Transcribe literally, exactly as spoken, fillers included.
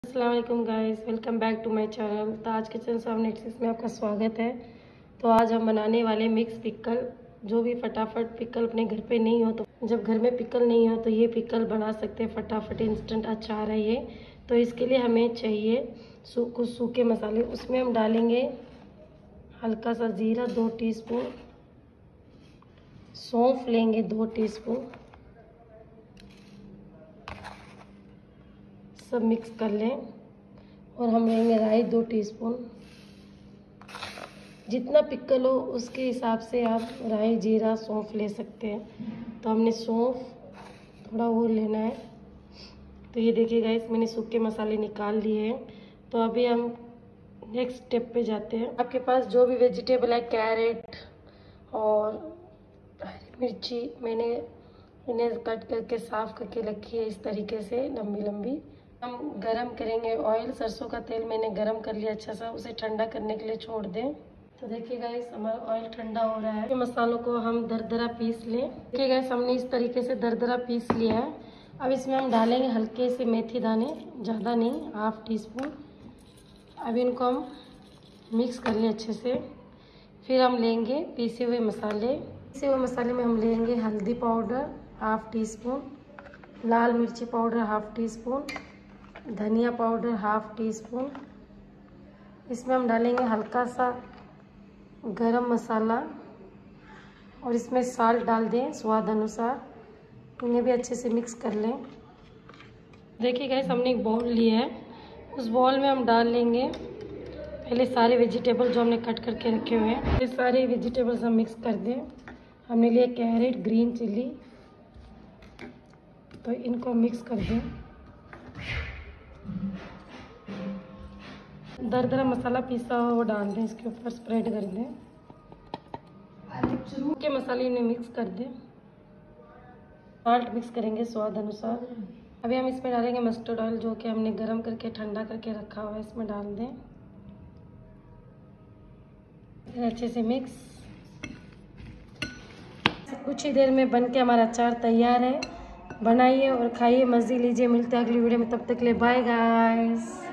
अस्सलाम वालेकुम guys, welcome back to my channel. तो आज किचन साहब नेक्सिस में आपका स्वागत है। तो आज हम बनाने वाले मिक्स पिकल, जो भी फटाफट पिकल अपने घर पे नहीं हो, तो जब घर में पिकल नहीं हो तो ये पिकल बना सकते हैं। फटाफट इंस्टेंट अचार है ये। तो इसके लिए हमें चाहिए सू, कुछ सूखे मसाले। उसमें हम डालेंगे हल्का सा ज़ीरा दो टीस्पून, सौंफ लेंगे दो टीस्पून, सब मिक्स कर लें। और हम लेंगे राई दो टीस्पून। जितना पिकल हो उसके हिसाब से आप राई जीरा सौंफ ले सकते हैं। तो हमने सौंफ थोड़ा वो लेना है। तो ये देखिए गाइस, मैंने सूखे मसाले निकाल लिए हैं। तो अभी हम नेक्स्ट स्टेप पे जाते हैं। आपके पास जो भी वेजिटेबल है, कैरेट और हरी मिर्ची, मैंने इन्हें कट करके साफ करके रखी है इस तरीके से लंबी लंबी। हम गरम करेंगे ऑयल। सरसों का तेल मैंने गरम कर लिया अच्छा सा, उसे ठंडा करने के लिए छोड़ दें। तो देखिए गाइस, हमारा ऑयल ठंडा हो रहा है। ये मसालों को हम दरदरा पीस लें। देखिए गाइस, हमने इस तरीके से दरदरा पीस लिया है। अब इसमें हम डालेंगे हल्के से मेथी दाने, ज़्यादा नहीं, हाफ टी स्पून। अब इनको हम मिक्स कर लें अच्छे से। फिर हम लेंगे पीसे हुए मसाले। पीसे हुए मसाले में हम लेंगे हल्दी पाउडर हाफ टी स्पून, लाल मिर्ची पाउडर हाफ टी स्पून, धनिया पाउडर हाफ टी स्पून। इसमें हम डालेंगे हल्का सा गरम मसाला और इसमें साल्ट डाल दें स्वाद अनुसार। इन्हें भी अच्छे से मिक्स कर लें। देखिए गाइस, हमने एक बाउल लिया है। उस बाउल में हम डाल लेंगे पहले सारे वेजिटेबल जो हमने कट करके रखे हुए हैं। ये सारे वेजिटेबल्स हम मिक्स कर दें। हमने लिए कैरेट, ग्रीन चिली, तो इनको मिक्स कर दें। दरदरा मसाला पीसा हुआ वो डाल दें, इसके ऊपर स्प्रेड कर दें। के मसाले इन्हें मिक्स कर दें। साल्ट मिक्स करेंगे स्वाद अनुसार। अभी हम इसमें डालेंगे मस्टर्ड ऑयल, जो कि हमने गरम करके ठंडा करके रखा हुआ है, इसमें डाल दें। फिर अच्छे से मिक्स। कुछ ही देर में बन के हमारा अचार तैयार है। बनाइए और खाइए, मज़े लीजिए। मिलते हैं अगली वीडियो में, तब तक के लिए बाय गाइस।